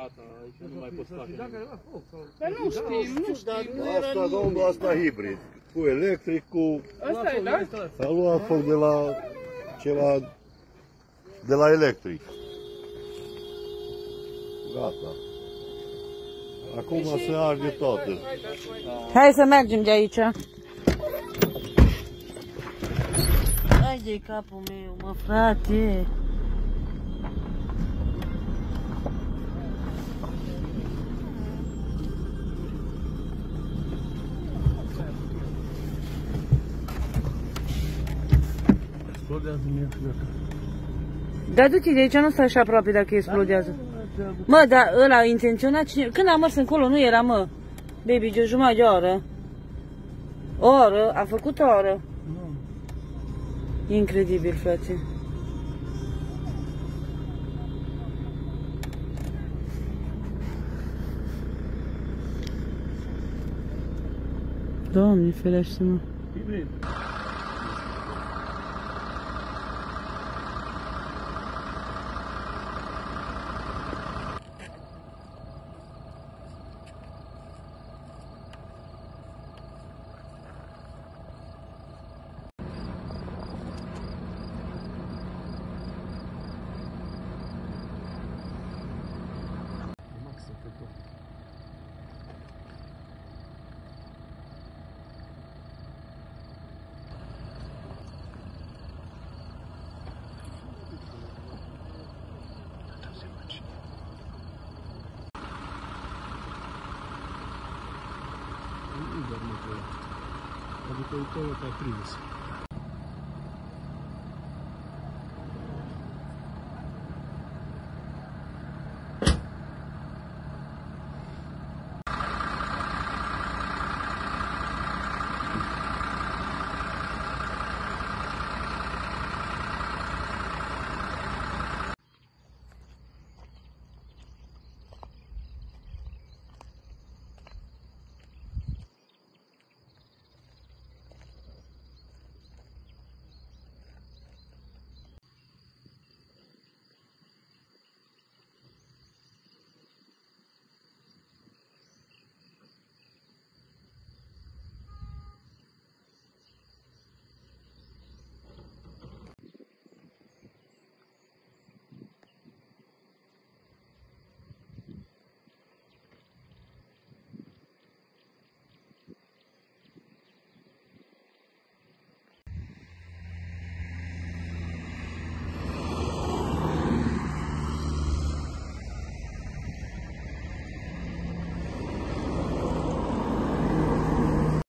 gata, aici nu mai poți face. Dar nu știm. Asta, domnul, asta hibrid. Cu electric, cu... Asta e, da? A luat foc de la ceva... de la electric. Gata. Acum se arde toată. Hai să mergem de aici. Hai de capul meu, mă, frate. Explodează mie și gata. Dar du-te de aici, nu stai așa aproape dacă explodează. Mă, dar ăla a intenționat cine... Când am mers încolo, nu era, mă. Baby, de o jumătate de oră. O oră? A făcut o oră? Incredibil, frate. Doamne, ferește-mă. Adică e tot aprins.